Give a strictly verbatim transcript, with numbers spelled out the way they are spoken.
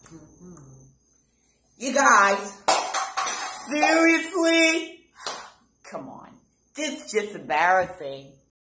Mm-hmm. You guys, seriously? Come on. This is just embarrassing.